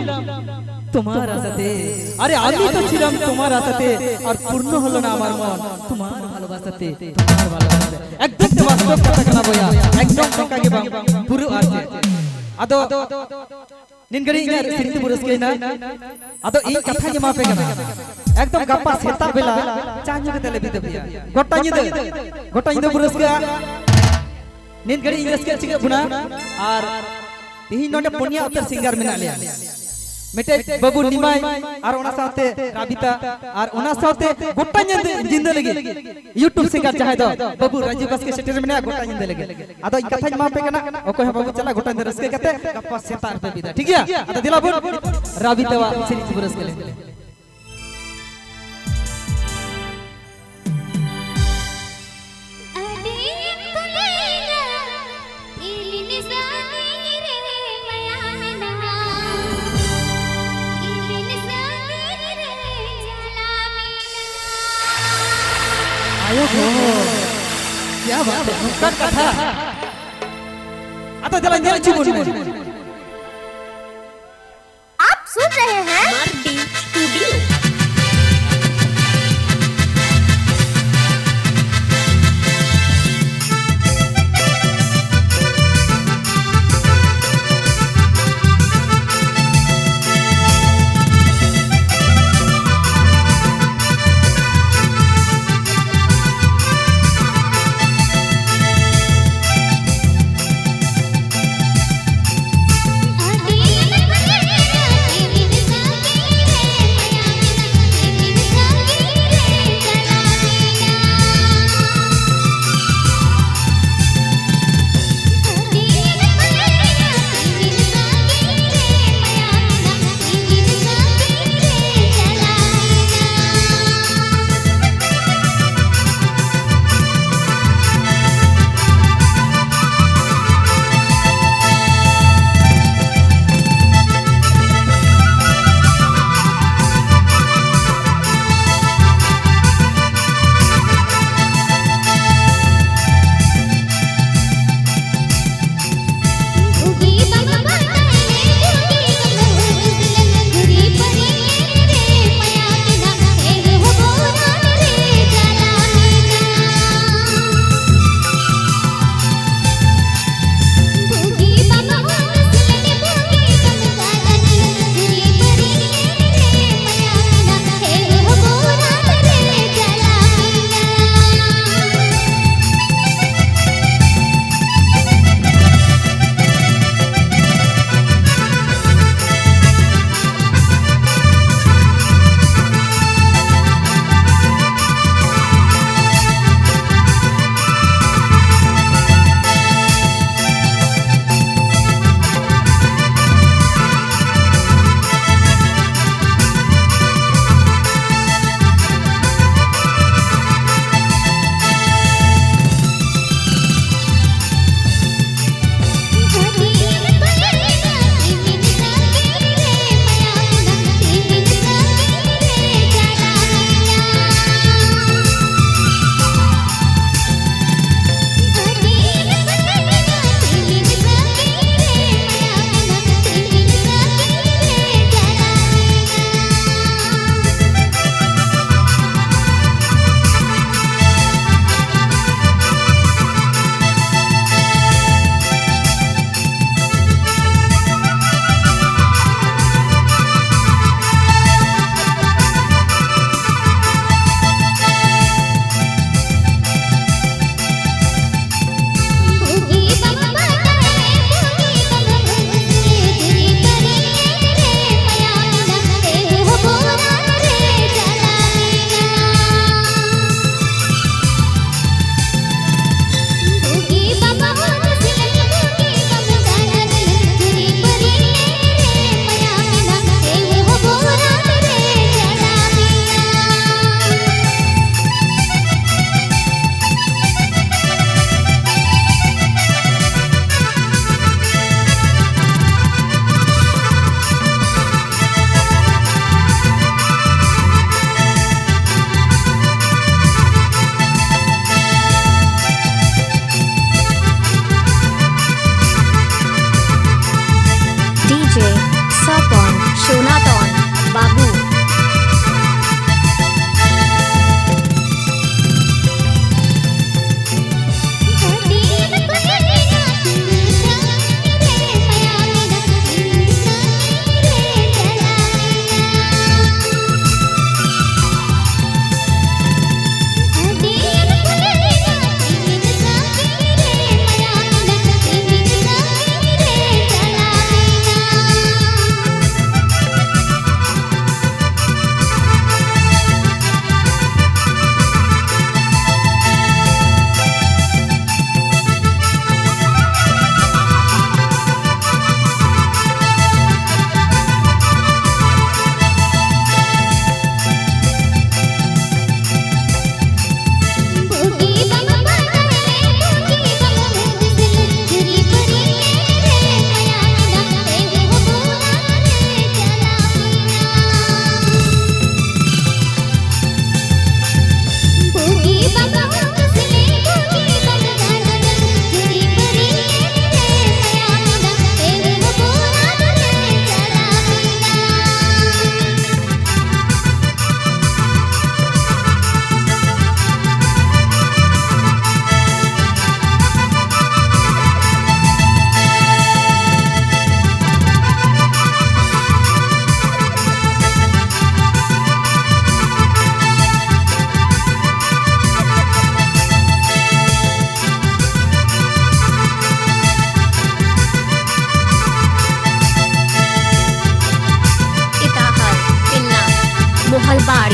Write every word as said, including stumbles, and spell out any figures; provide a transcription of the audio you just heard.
তোমার আশাতে, আরে আমি তো ছিলাম তোমার আশাতে, আর পূর্ণ হলো না আমার মন তোমার ভালোবাসাতে, তোমার ভালোবাসাতে। একদম বাস্তব কথা কেনা বয়া, একদম কাকে বাং পুরো আছে। আদো নিনগড়ি ইনার সিরিতে পুরস্কার না, আদো এই কথা কে মাপে কেনা একদম গাপ্পা সেতা বেলা চাঞ্জু কে তেলে বিতে বিয়া গোটা নিদে গোটা নিদে পুরস্কার নিনগড়ি ইংরেজি কে চিকে বুনা। আর তিহিन नोटे पुनिया उत्तर सिंगर मेना लिया मेटे बाबू निमाय और ओना साथे राबिता और ओना साथे गोटा जिंदे जिंदे लगे यूट्यूब सिंगर चाहे दो बाबू राजीव बस के सेटर मेना गोटा जिंदे लगे। आदो इ कथा मा पे कना ओको बाबू चला गोटा जिंदे रसके कते गप्पा सेतार पे बिदा ठीक है। आदो दिला बोल राबिता वा सिरिज पुरस के ले क्या बात है नुक्कड़ कथा। आता जला न्याय चुबुन आप सुन रहे हैं मार्डी studio. Adil, adil, adil, adil, adil, सोनाटन बाबू मोहलबाड़ी